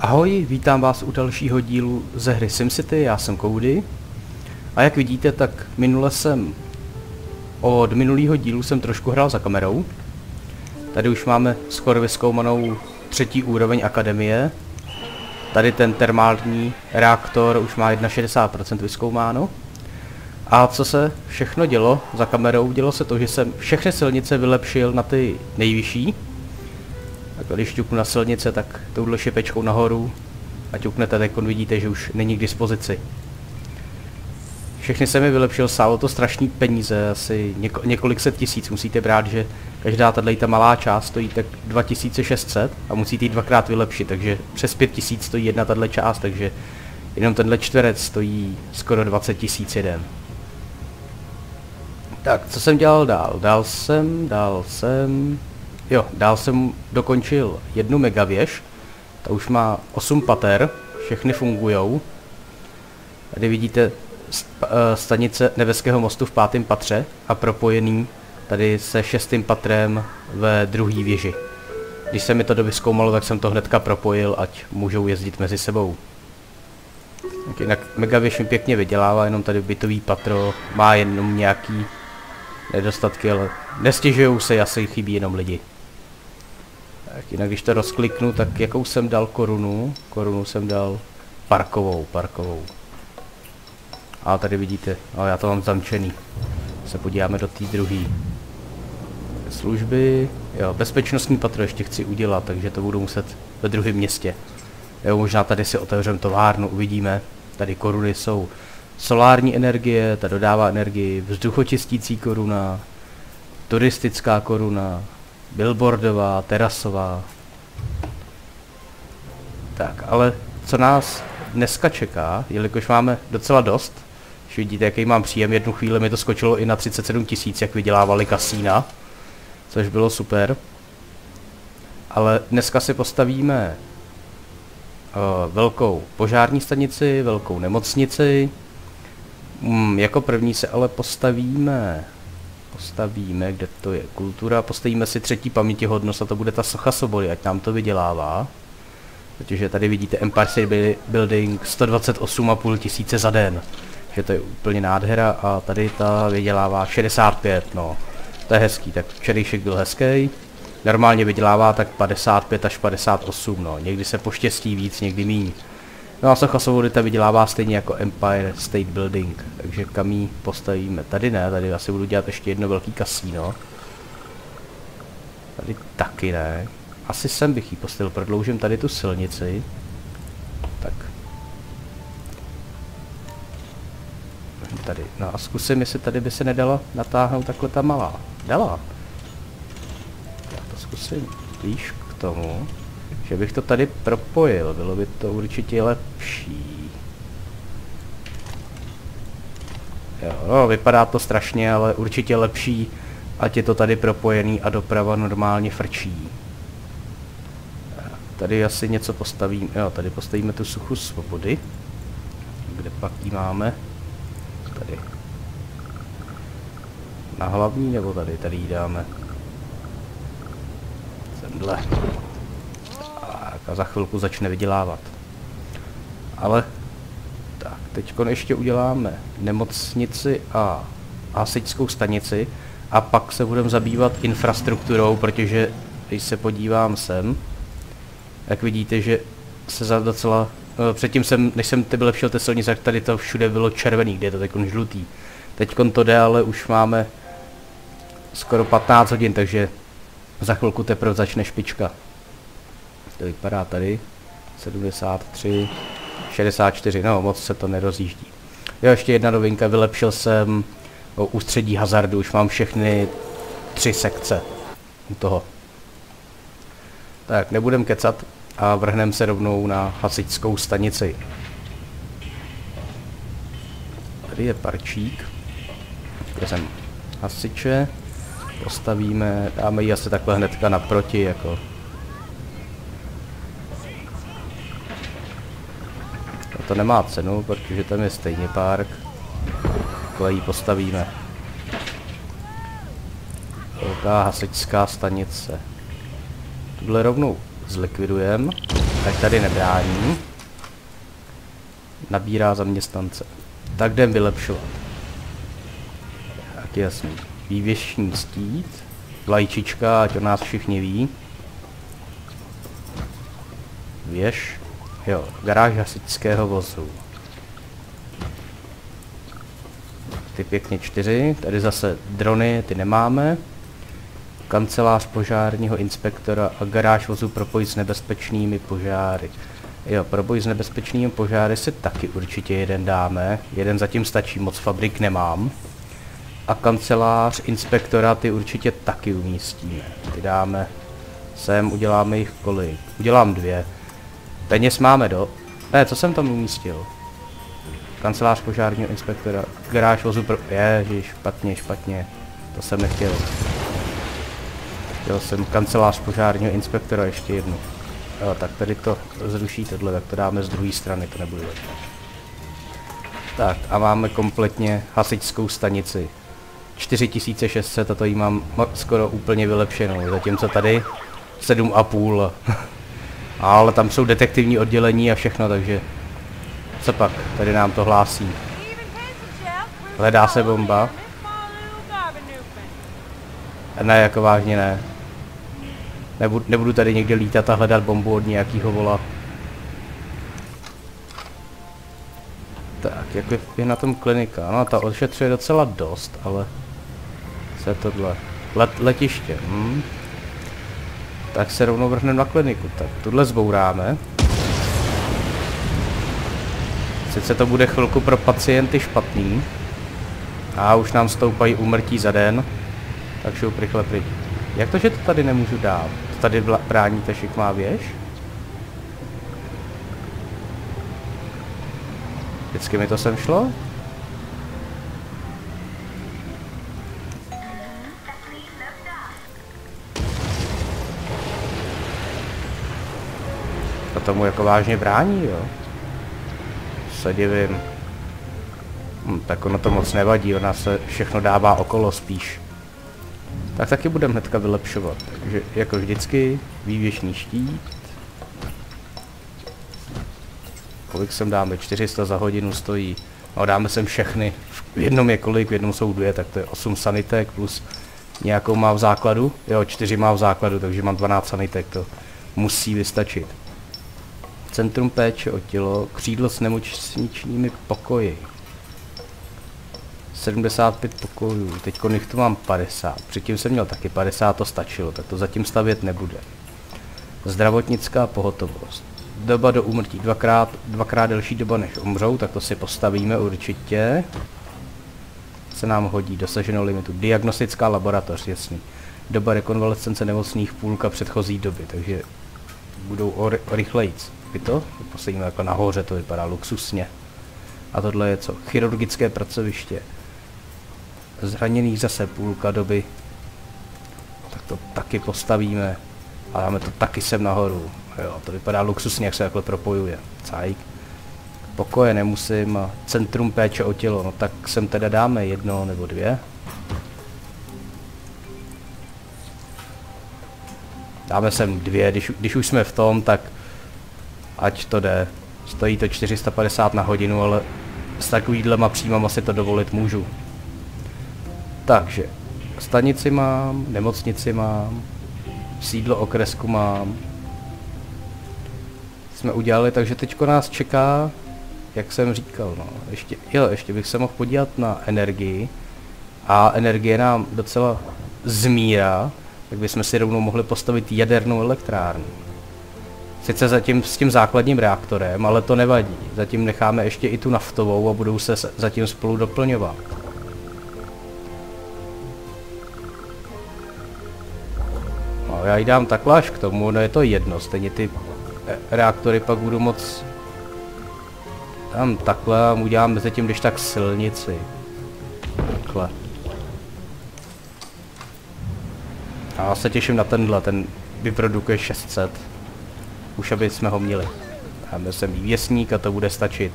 Ahoj, vítám vás u dalšího dílu ze hry SimCity, já jsem Cody. A jak vidíte, tak od minulého dílu jsem trošku hrál za kamerou. Tady už máme skoro vyzkoumanou 3. úroveň akademie. Tady ten termální reaktor už má 61% vyzkoumáno. A co se všechno dělo za kamerou? Dělo se to, že jsem všechny silnice vylepšil na ty nejvyšší. Tak když ťuknu na silnice, tak touhle šipečkou nahoru a ťuknete, tak vidíte, že už není k dispozici. Všechny jsem je vylepšil, stálo to strašný peníze, asi několik set tisíc. Musíte brát, že každá tato malá část stojí tak 2600 a musíte ji dvakrát vylepšit, takže přes 5000 stojí jedna tato část, takže jenom tenhle čtverec stojí skoro 20 000 jeden. Tak, co jsem dělal dál? Dál jsem dokončil 1 megavěž, ta už má 8 pater, všechny fungujou. Tady vidíte stanice Nebeského mostu v 5. patře a propojený tady se 6. patrem ve 2. věži. Když se mi to dovyzkoumalo, tak jsem to hnedka propojil, ať můžou jezdit mezi sebou. Tak jinak megavěž mi pěkně vydělává, jenom tady bytový patro má jenom nějaký nedostatky, ale nestěžujou se, asi chybí jenom lidi. Tak jinak když to rozkliknu, tak jakou jsem dal korunu? Korunu jsem dal parkovou. A tady vidíte, ale já to mám zamčený. Se podíváme do té druhé služby. Jo, bezpečnostní patro ještě chci udělat, takže to budu muset ve druhém městě. Jo, možná tady si otevřem továrnu, uvidíme. Tady koruny jsou solární energie, ta dodává energii, vzduchočistící koruna, turistická koruna, billboardová, terasová. Tak, ale co nás dneska čeká, jelikož máme docela dost, když vidíte, jaký mám příjem, jednu chvíli mi to skočilo i na 37 000, jak vydělávali kasína, což bylo super. Ale dneska si postavíme velkou požární stanici, velkou nemocnici. Jako první se ale postavíme, kde to je, kultura, postavíme si 3. pamětihodnost a to bude ta socha svobody, ať nám to vydělává. Protože tady vidíte Empire State Building 128,5 tisíce za den, že to je úplně nádhera a tady ta vydělává 65, no. To je hezký, tak včerejšek byl hezký. Normálně vydělává tak 55 až 58, no. Někdy se poštěstí víc, někdy míň. No a socha svobody ta vydělává stejně jako Empire State Building, takže kam ji postavíme? Tady ne, tady asi budu dělat ještě jedno velký kasíno. Tady taky ne. Asi sem bych ji postavil, prodloužím tady tu silnici. Tak. Tady, no a zkusím, jestli tady by se nedala natáhnout takhle ta malá. Dala. Já to zkusím blíž k tomu, že bych to tady propojil, bylo by to určitě lepší. Jo, no, vypadá to strašně, ale určitě lepší, ať je to tady propojený a doprava normálně frčí. Tady asi něco postavím, jo, tady postavíme tu sochu svobody. Kde pak ji máme? Tady. Na hlavní nebo tady? Tady ji dáme. Semhle. A za chvilku začne vydělávat. Ale tak, teďko ještě uděláme nemocnici a hasičskou stanici a pak se budeme zabývat infrastrukturou, protože když se podívám sem, jak vidíte, že se za docela... Předtím než jsem vylepšil ty silnice, tak tady to všude bylo červený, kde je to teď žlutý. Teďkon to jde, ale už máme skoro 15 hodin, takže za chvilku teprve začne špička. To vypadá tady. 73, 64, no moc se to nerozjíždí. Jo, ještě jedna novinka, vylepšil jsem ústředí hazardu, už mám všechny 3 sekce u toho. Tak, nebudem kecat a vrhneme se rovnou na hasičskou stanici. Tady je parčík. Tady jsem hasiče. Postavíme, dáme ji asi takhle hnedka naproti, jako. No to nemá cenu, protože tam je stejně park. Takhle ji postavíme. Velká hasičská stanice. Tuhle rovnou zlikvidujeme. Tak tady nebrání. Nabírá zaměstnance. Tak jdem vylepšovat. Tak jasný. Vývěšní stít. Vlajčička, ať o nás všichni ví. Věž. Jo, garáž hasičského vozu. Ty pěkně 4. Tady zase drony, ty nemáme. Kancelář požárního inspektora a garáž vozu pro boj s nebezpečnými požáry. Jo, pro boj s nebezpečnými požáry si taky určitě jeden dáme. Jeden zatím stačí, moc fabrik nemám. A kancelář inspektora ty určitě taky umístíme. Ty dáme sem, uděláme jich kolik? Udělám 2. Peněz máme Ne, co jsem tam umístil? Kancelář požárního inspektora, garáž vozu pro... Ježiš, špatně. To jsem nechtěl. Chtěl jsem kancelář požárního inspektora ještě jednu. Jo, tak tady to zruší tohle, tak to dáme z druhé strany, to nebude lepší. Tak a máme kompletně hasičskou stanici. 4600 a to jí mám skoro úplně vylepšenou, zatímco tady 7,5. Ale tam jsou detektivní oddělení a všechno, takže co pak, tady nám to hlásí. Hledá se bomba. Ne, jako vážně ne. Nebudu tady někde lítat a hledat bombu od nějakého vola. Tak, jak je na tom klinika? No, ta odšetřuje docela dost, ale... Co je tohle? Letiště, Tak se rovnou vrhneme na kliniku. Tak, tuhle zbouráme. Sice to bude chvilku pro pacienty špatný. A už nám stoupají úmrtí za den. Tak šup rychle pryč. Jak to, že to tady nemůžu dát? To tady brání ta šikmá věž? Vždycky mi to sem šlo? To tomu jako vážně brání, jo? Se divím. Tak ono to moc nevadí, ona se všechno dává okolo spíš. Tak taky budeme hnedka vylepšovat. Takže jako vždycky vývěšný štít. Kolik sem dáme? 400 za hodinu stojí. No dáme sem všechny. V jednom je kolik, v jednom jsou 2, tak to je 8 sanitek plus nějakou má v základu. Jo, 4 má v základu, takže mám 12 sanitek, to musí vystačit. Centrum péče o tělo, křídlo s nemocničními pokoji. 75 pokojů, teďko jich tu mám 50, předtím jsem měl taky 50, to stačilo, tak to zatím stavět nebude. Zdravotnická pohotovost. Doba do úmrtí, dvakrát delší doba než umřou, tak to si postavíme určitě. Se nám hodí, dosaženo limitu. Diagnostická laboratoř, jasný. Doba rekonvalescence nemocných půlka předchozí doby, takže budou o rychlejc. To postavíme jako nahoře, to vypadá luxusně. A tohle je co? Chirurgické pracoviště. Zraněných zase půlka doby. Tak to taky postavíme. A dáme to taky sem nahoru. Jo, to vypadá luxusně, jak se takhle propojuje. Cajk. Pokoje nemusím. Centrum péče o tělo. No tak sem teda dáme 1 nebo 2. Dáme sem 2, když už jsme v tom, tak ať to jde. Stojí to 450 na hodinu, ale s takovýhlema příjmama si to dovolit můžu. Takže, stanici mám, nemocnici mám, sídlo okresku mám. Jsme udělali, takže teďko nás čeká, jak jsem říkal, no. Ještě bych se mohl podívat na energii. A energie nám docela zmírá, tak bychom si rovnou mohli postavit jadernou elektrárnu. Sice zatím s tím základním reaktorem, ale to nevadí. Zatím necháme ještě i tu naftovou a budou se zatím spolu doplňovat. No, já jí dám takhle až k tomu, no je to jedno, stejně ty reaktory pak budu moc... Tam takhle a udělám mezi tím, když tak silnici. Takhle. A já se těším na tenhle, ten vyprodukuje 600. Už aby jsme ho měli. Dáme sem vývěsník a to bude stačit.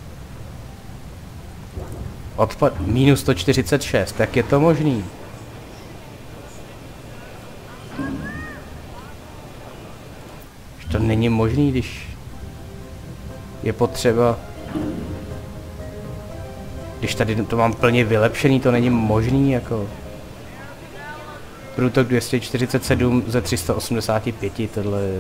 Odpad minus 146, jak je to možný? To není možný, když je potřeba... Když tady to mám plně vylepšený, to není možný, jako... Průtok 247 ze 385, tohle je...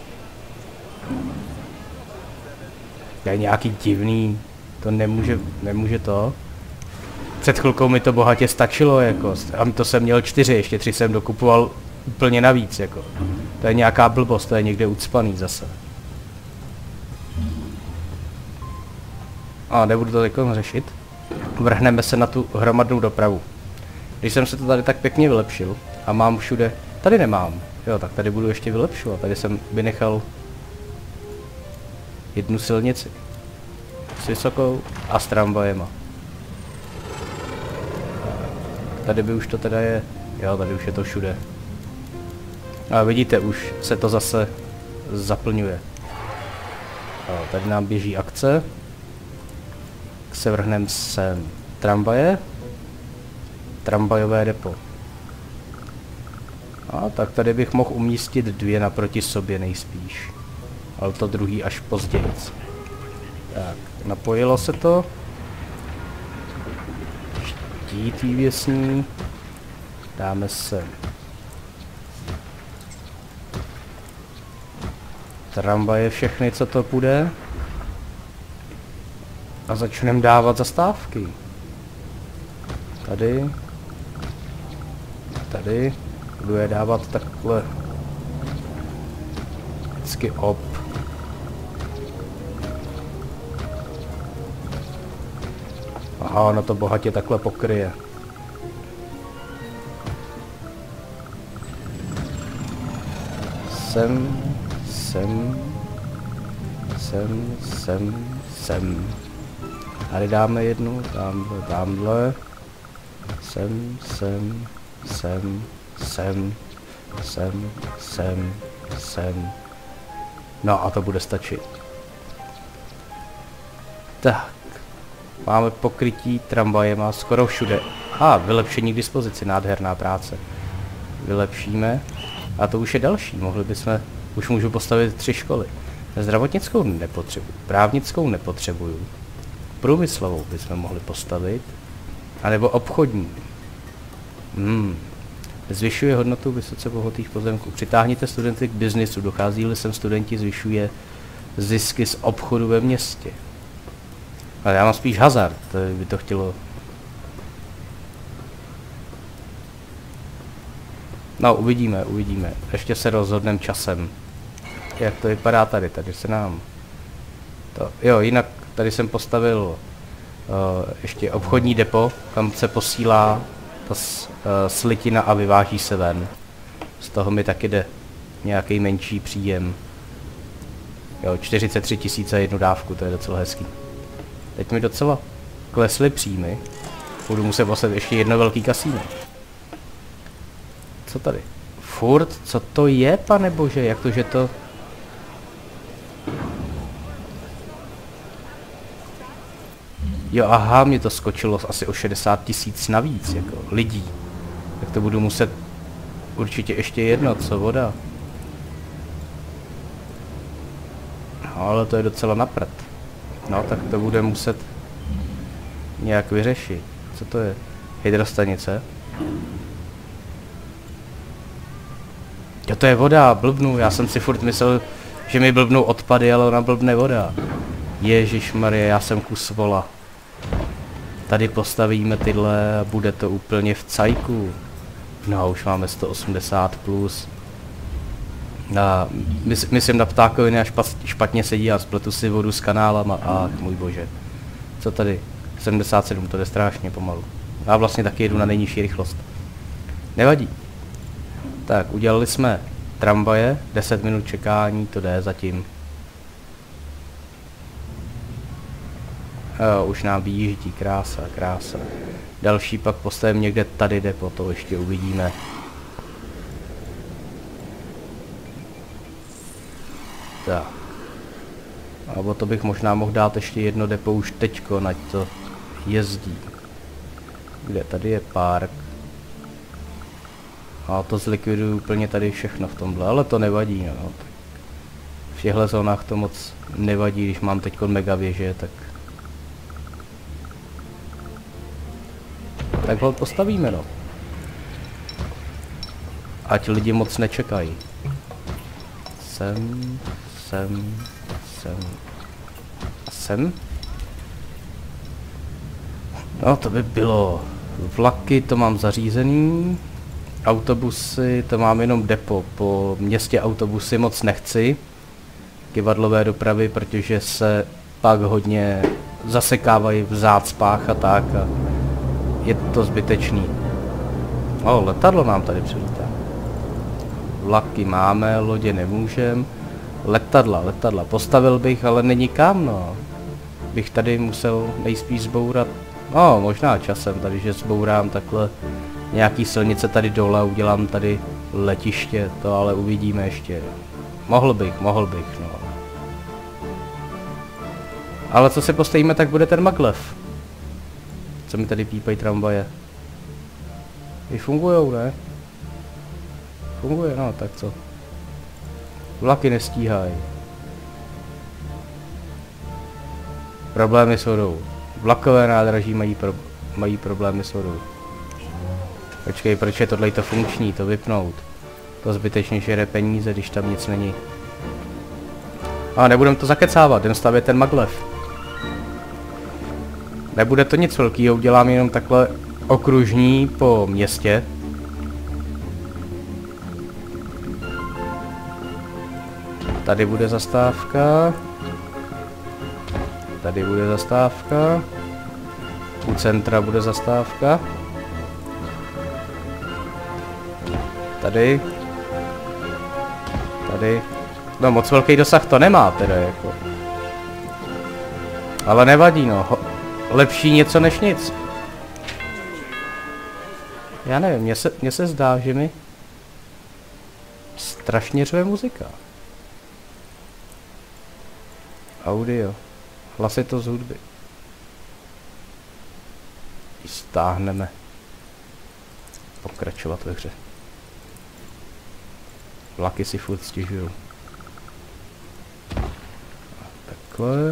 To je nějaký divný, to nemůže to. Před chvilkou mi to bohatě stačilo, jako, a to jsem měl 4, ještě 3 jsem dokupoval úplně navíc, jako. To je nějaká blbost, to je někde ucpaný zase. A nebudu to teď řešit. Vrhneme se na tu hromadnou dopravu. Když jsem se to tady tak pěkně vylepšil a mám všude, tady nemám, jo, tak tady budu ještě vylepšovat, tady jsem vynechal jednu silnici s vysokou a s tramvajema. Tady by už to teda je, jo, tady už je to všude. A vidíte, už se to zase zaplňuje. Jo, tady nám běží akce. Tak se vrhneme sem tramvaje. Tramvajové depo. A tak tady bych mohl umístit 2 naproti sobě nejspíš. Ale to druhý až později. Tak, napojilo se to. Štít vývěsní. Dáme sem tramvaje všechny, co to půjde. A začneme dávat zastávky. Tady. Tady. Budu je dávat takhle. Vždycky op. Aha, ono to bohatě takhle pokryje. Sem. Tady dáme jednu, tamhle. Sem. No a to bude stačit. Tak. Máme pokrytí tramvajema skoro všude. Vylepšení k dispozici, nádherná práce. Vylepšíme. A to už je další, už můžu postavit 3 školy. Zdravotnickou nepotřebuji, právnickou nepotřebuju. Průmyslovou bychom mohli postavit. A nebo obchodní. Zvyšuje hodnotu vysoce bohatých pozemků. Přitáhněte studenty k biznisu. Dochází-li sem studenti, zvyšuje zisky z obchodu ve městě. Ale já mám spíš hazard, to by to chtělo. No, uvidíme. Ještě se rozhodneme časem. Jak to vypadá tady se nám... Jo, jinak tady jsem postavil ještě obchodní depo, kam se posílá ta slitina a vyváží se ven. Z toho mi taky jde nějaký menší příjem. Jo, 43 000 za jednu dávku, to je docela hezký. Teď mi docela klesly příjmy. Budu muset postavit ještě jedno velký kasíno. Co tady? Furt? Co to je, pane bože? Jak to, že to... Jo, aha, mě to skočilo asi o 60 000 navíc, jako lidí. Tak to budu muset určitě ještě jedno, co voda. No, ale to je docela na prd. No, tak to bude muset nějak vyřešit. Co to je? Hydrostanice? Jo, to je voda, blbnu. Já jsem si furt myslel, že mi blbnou odpady, ale ona blbne voda. Ježišmarje, já jsem kus vola. Tady postavíme tyhle a bude to úplně v cajku. No, už máme 180 plus. A myslím na ptákoviny a špatně sedí a spletu si vodu s kanálama. Ach, můj bože. Co tady? 77, to jde strašně pomalu. Já vlastně taky jedu na nejnižší rychlost. Nevadí. Tak, udělali jsme tramvaje, 10 minut čekání, to jde zatím. Jo, už nám vyjíždí, krása. Další pak postavím někde tady depo, to ještě uvidíme. Tak. Alebo to bych možná mohl dát ještě jedno depo už teďko, ať to jezdí. Kde? Tady je park. A to zlikviduju úplně tady všechno v tomhle, ale to nevadí, no. v těchto zónách to moc nevadí, když mám teď mega věže, tak ho postavíme, no. Ať lidi moc nečekají. Sem. No to by bylo. Vlaky to mám zařízený. Autobusy to mám jenom depo. Po městě autobusy moc nechci. Kyvadlové dopravy, protože se pak hodně zasekávají v zácpách a tak. A je to zbytečný. Letadlo nám tady přilítá. Vlaky máme, lodě nemůžem. Letadla. Postavil bych, ale není kam, no. Bych tady musel nejspíš zbourat. No, možná časem tady, že zbourám takhle nějaký silnice tady dole a udělám tady letiště, to ale uvidíme ještě. Mohl bych, no. Ale co si postavíme, tak bude ten maglev. Co mi tady pípají tramvaje? I fungujou, ne? Funguje, no, tak co? Vlaky nestíhají. Problémy s vodou. Vlakové nádraží mají problémy s vodou. Počkej, proč je tohle to funkční, to vypnout? To zbytečně žere peníze, když tam nic není. A nebudem to zakecávat, jdem stavět ten maglev. Nebude to nic velkýho, udělám jenom takhle okružní po městě. Tady bude zastávka. Tady bude zastávka. U centra bude zastávka. Tady. Tady. No moc velký dosah to nemá teda jako. Ale nevadí, no. Lepší něco než nic. Já nevím, mně se zdá, že mi strašně řve muzika. Audio. Hlasitost hudby. Stáhneme. Pokračovat ve hře. Vlaky si furt stěžujou. Takhle.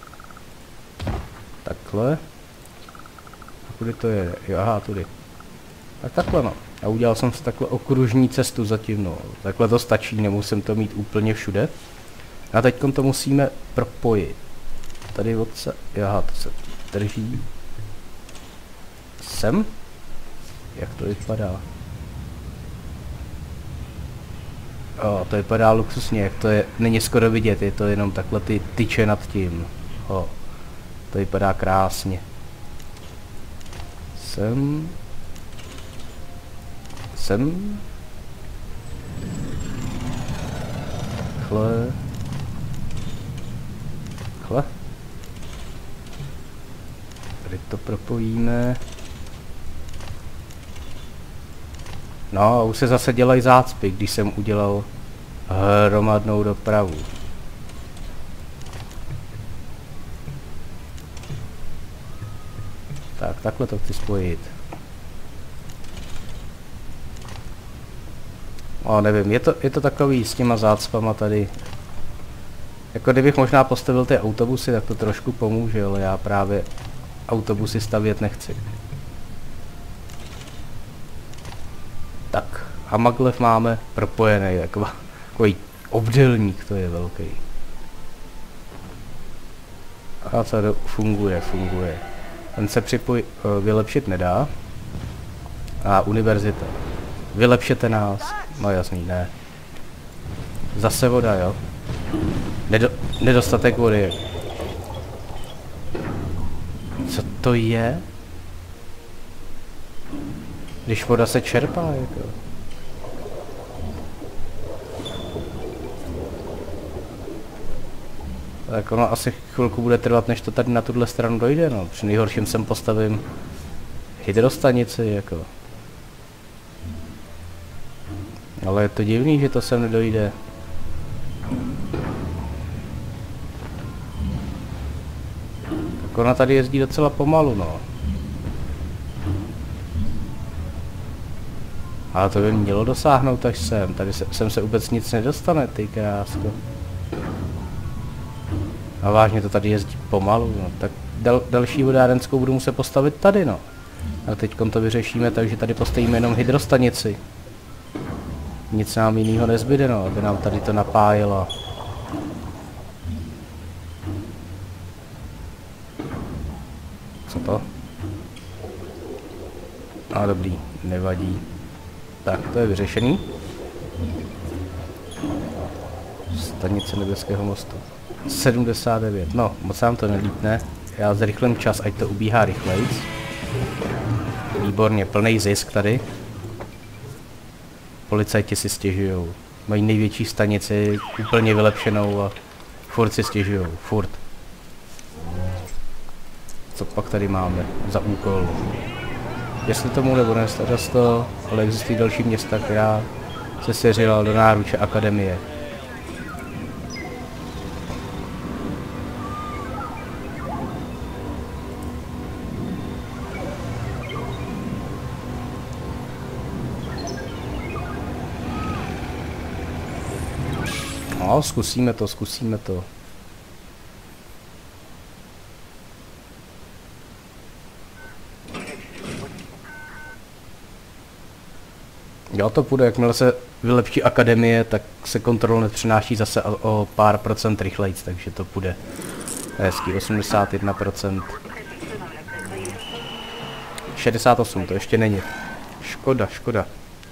Takhle. A kudy to jede? Jo, aha, tudy. Tak takhle, no. A udělal jsem si takhle okružní cestu zatím, no. Takhle to stačí, nemusím to mít úplně všude. A teď to musíme propojit. Tady odse... Aha, to se drží. Sem? Jak to vypadá? To vypadá luxusně, jak to je, není skoro vidět, je to jenom takhle ty tyče nad tím. To vypadá krásně. Sem. Takhle. Tady to propojíme. No a už se zase dělají zácpy, když jsem udělal hromadnou dopravu. Tak, takhle to chci spojit. Nevím, je to takový s těma zácpama tady. Jako kdybych možná postavil ty autobusy, tak to trošku pomůže, ale já právě autobusy stavět nechci. Tak, a maglev máme propojený, takový obdélník, to je velký. A co funguje. Ten se vylepšit nedá. A univerzita. Vylepšete nás. No jasný, ne. Zase voda, jo. Nedostatek vody. Co to je? Když voda se čerpá, jako. Tak ono asi chvilku bude trvat, než to tady na tuhle stranu dojde, no. Při nejhorším sem postavím hydrostanici, jako. Ale je to divný, že to sem nedojde. Tak ona tady jezdí docela pomalu, no. Ale to by mělo dosáhnout až sem. Tady sem se vůbec nic nedostane, ty krásko. A vážně to tady jezdí pomalu, no. Tak další vodárenskou budu muset postavit tady, no. A teďkom to vyřešíme, takže tady postavíme jenom hydrostanici. Nic nám jinýho nezbyde, no, aby nám tady to napájelo. Co to? A dobrý, nevadí. Tak, to je vyřešený. Stanice Nebeského mostu. 79, no, moc nám to nelítne. Já zrychlím čas, ať to ubíhá rychlejc. Výborně, plný zisk tady. Policajti si stěžujou. Mají největší stanici, úplně vylepšenou a furt si stěžujou, furt. Co pak tady máme za úkol? Jestli tomu nebo ne starosto, ale existují další města, která se svěřila do náruče akademie. No, zkusíme to, zkusíme to. Jo, to půjde, jakmile se vylepší akademie, tak se kontrolnet přenáší zase o pár procent rychlejc, takže to půjde. Hezký, 81%. 68, to ještě není. Škoda, škoda.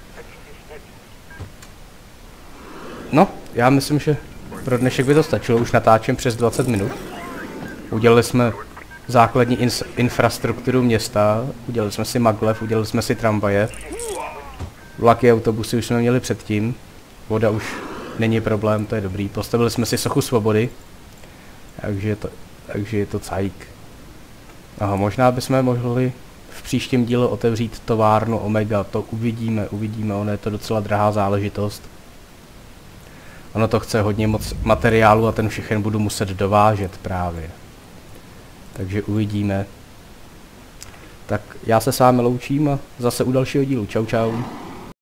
No, já myslím, že pro dnešek by to stačilo, už natáčím přes 20 minut. Udělali jsme základní infrastrukturu města, udělali jsme si maglev, udělali jsme si tramvaje. Vlaky, autobusy už jsme měli předtím, voda už není problém, to je dobrý. Postavili jsme si sochu svobody, takže je to cajk. Aha, možná bychom mohli v příštím díle otevřít továrnu Omega, to uvidíme, ono je to docela drahá záležitost. Ono to chce hodně moc materiálu a ten všechen budu muset dovážet právě. Takže uvidíme. Tak já se s vámi loučím a zase u dalšího dílu. Čau čau.